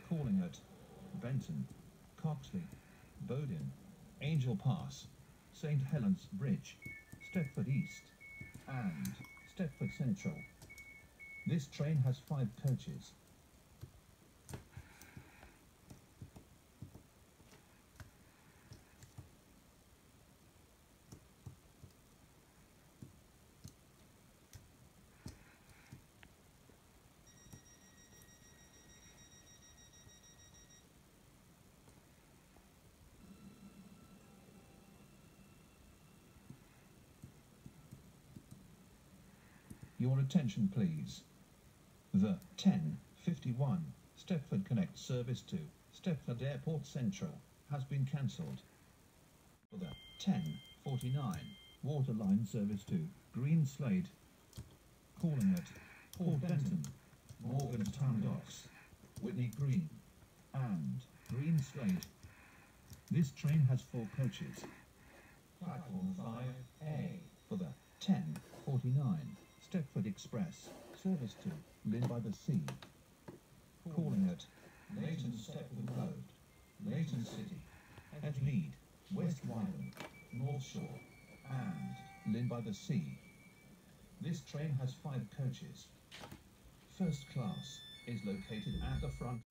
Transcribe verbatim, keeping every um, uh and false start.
calling at Benton, Coxley, Bowden, Angel Pass, Saint Helens Bridge, Stepford East, and Stepford Central. This train has five coaches. Your attention please. The ten fifty-one Stepford Connect service to Stepford Airport Central has been cancelled. For the ten forty-nine Waterline service to Greenslade, calling at Port Benton, Morgantown Docks, Whitney Green, and Greenslade. This train has four coaches. Platform five A for the ten forty-nine Stepford Express service to Lynn by the Sea, calling at Leighton Stepford Road, Leighton City, Edleed, West Wyvern, North Shore, and Lynn by the Sea. This train has five coaches. First class is located at the front.